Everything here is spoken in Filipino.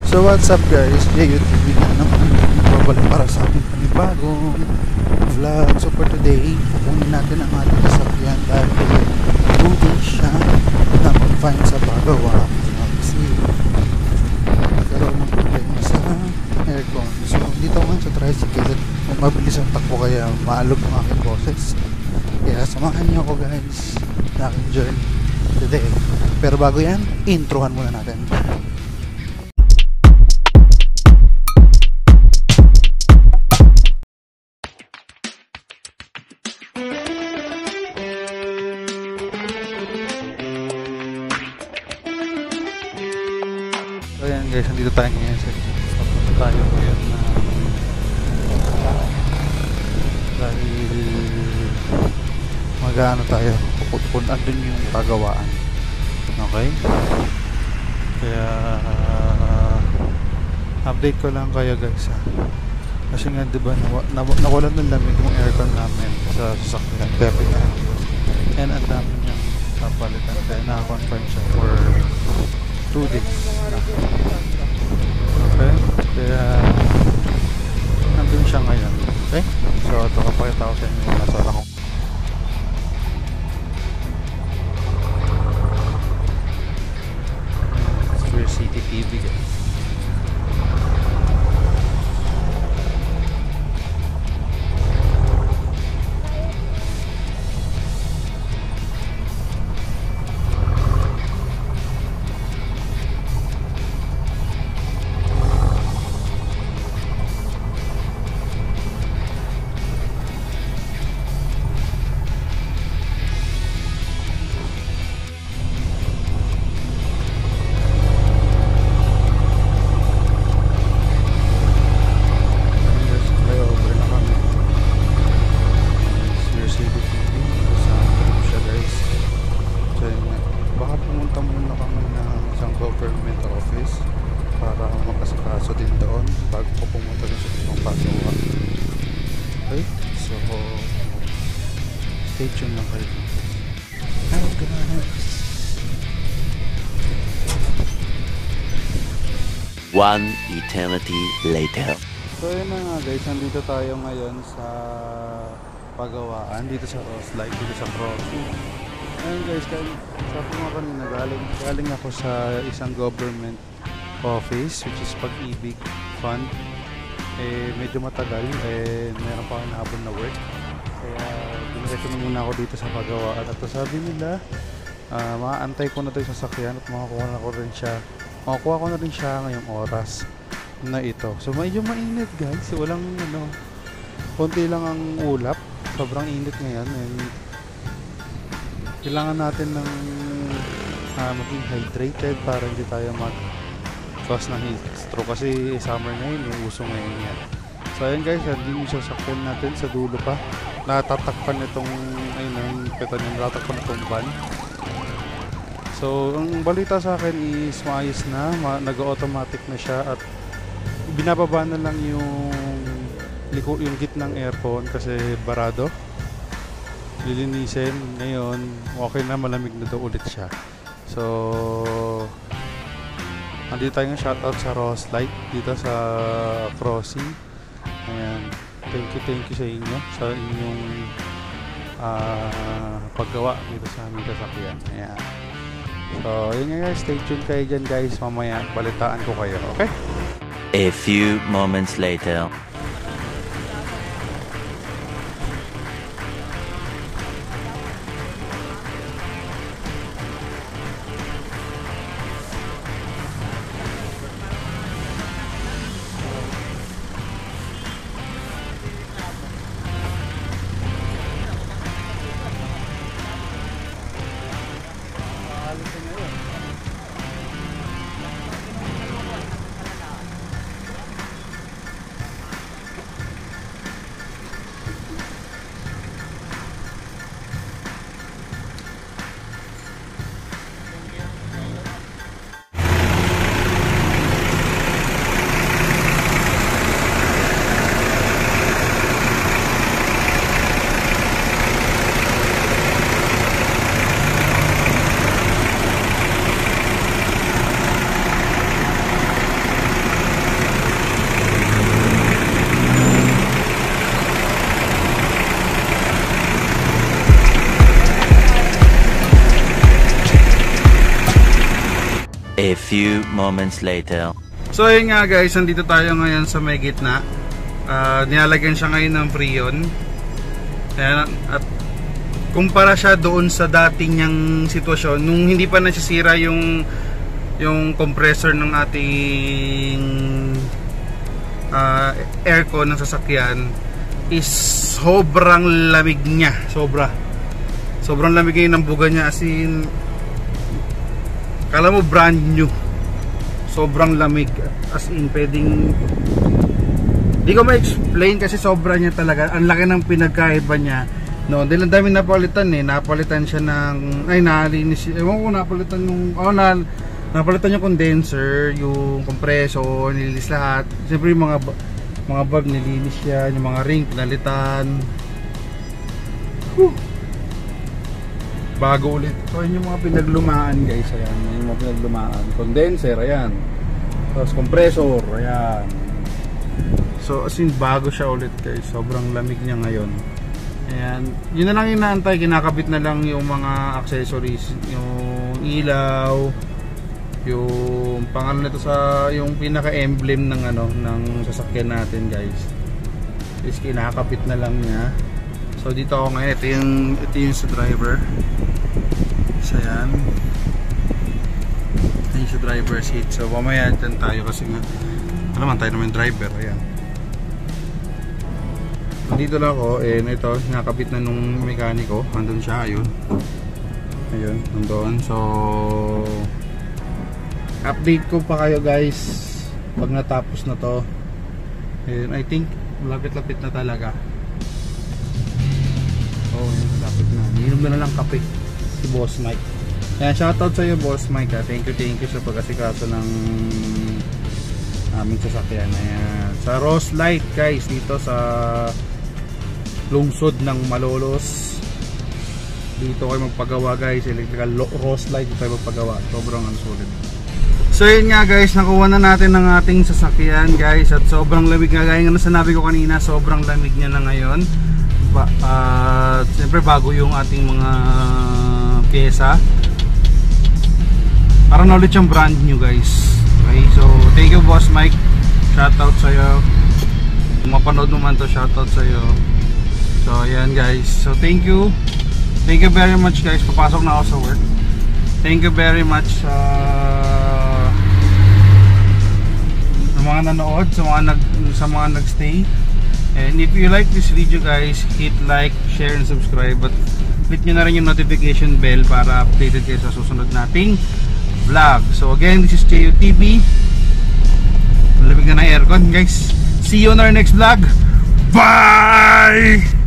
So what's up guys, JUTV na naman babalik para sa ating panibagong vlog. So for today, kunin natin ang ating sasakyan dahil tubig siya na mag-find sa bagawa kasi nagkaroon ng problema sa aircon. So dito ngayon sa tricycle, mabilis ang takbo kaya maalog ang aking boses. Kaya samahan niyo ako guys sa aking journey today. Pero bago yan, introhan muna natin. So ayan guys, nandito tayo ngayon sa papunta tayo ngayon na dahil mag-ano tayo, kung andun yung pagawaan. Okay? Kaya update ko lang kayo guys ha. Kasi nga diba nawalan ng lamig yung aircon namin sa sasakyan. Kaya and ang dami niyang napalitan. Kaya naka-confirm siya for 2 days na. Okay? Kaya nandun siya ngayon. Okay? So ito kapakita ko sa inyo yung nasa ako. CCTV guys. Government office para makasikaso din doon bago ko pumunta sa isang pagawa. Okay? So stay tuned lang kayo. Oh guys. One eternity later. So yun na nga guys, nandito tayo ngayon sa pagawaan dito sa Roselight, dito sa crossing. Ayun guys, sabi ko nga kanina, galing ako sa isang government office which is Pag-ibig Fund. Medyo matagal, meron pa akong nahabol na work, kaya dumiretso na muna ako dito sa pagawaan. At sabi nila, maaantay ko na ito yung sasakyan at makakuha ko na rin siya ngayong oras na ito. So medyo mainit guys, walang konti lang ang ulap, sobrang init ngayon and kailangan natin ng maging hydrated para hindi tayo mag-cause ng heat stroke kasi summer ngayon, uso ngayon yan. So ayun guys, hindi yung sasakyan natin sa dulo pa, natatakpan itong natatakpan itong van. So ang balita sa akin is maayos na, nag-automatic na siya at binababa na lang yung gitnang aircon kasi barado. Lilinisin ngayon, okay na, malamig na daw ulit siya. So nandito tayo ng shoutout sa Roselight dito sa crossing. Ayan, thank you sa inyo sa inyong paggawa dito sa aming sasakyan. Ayan. So yun nga guys, stay tuned kayo dyan guys, mamaya balitaan ko kayo. Okay? A few moments later. A few moments later. So ayun nga guys, nandito tayo ngayon sa may gitna. Nilalagyan siya ngayon ng Freon. Ayan, at kumpara siya doon sa dating niyang sitwasyon nung hindi pa nasisira yung compressor ng ating aircon ng sasakyan, is sobrang lamig niya. Sobrang lamig ngayon ng buga niya, as in kala mo brand new. Sobrang lamig, as in pwedeng di ko ma-explain kasi sobra niya talaga. Ang laki ng pinagkaiba niya. No, dahil ang dami napalitan napalitan siya ng nalinis. Ewan ko napalitan yung napalitan yung condenser, yung compressor, nilinis lahat. Siyempre yung mga valve nilinis yan, yung mga ring pinalitan. Bago ulit. So yun yung mga pinaglumaan guys. Ayan, yung mga pinaglumaan. Condenser, ayan. Tapos compressor, ayan. So as in bago siya ulit guys. Sobrang lamig niya ngayon. Ayan. Yun na lang yung inaantay. Kinakabit na lang yung mga accessories. Yung ilaw, yung pangalan nito sa yung pinaka-emblem ng ng sasakyan natin guys. Is kinakabit na lang niya. So dito ako ngayon, ito yung sa driver. So yan. Ito yung sa driver seat. So mamaya dyan tayo kasi nga naman tayo naman driver. Ayan. Dito lang ako, ito, nakabit na nung mekaniko. Andun siya, ayun. Ayun, nandun. So update ko pa kayo guys pag natapos na to. Ayun, I think lapit-lapit na talaga. Oh, yun, lapit na. Inom na lang kape si Boss Mike. Ayan, shoutout sa iyo Boss Mike ha. Thank you sa pag-asikaso ng aming sasakyan. Ayan, sa Rose Light guys, dito sa lungsod ng Malolos. Dito kayo magpagawa guys, electrical Rose Light dito kayo magpagawa. Sobrang sulit. So yun nga guys, nakuha na natin ng ating sasakyan guys. At sobrang lamig nga, gaya nga sinabi ko kanina, sobrang lamig niya na ngayon. Siyempre bago yung ating mga pyesa, para na ulit siyang brand new guys. Okay, so thank you Boss Mike, shoutout sa'yo. Kung mapanood naman to, shoutout sa'yo. So ayan guys, so thank you very much guys. Papasok na ako sa work. Thank you very much sa mga nanood, sa mga nagstay. And if you like this video guys, hit like, share, and subscribe. But click nyo na rin yung notification bell para updated kayo sa susunod nating vlog. So again, this is JUTV. Malamig na ng aircon guys. See you on our next vlog. Bye!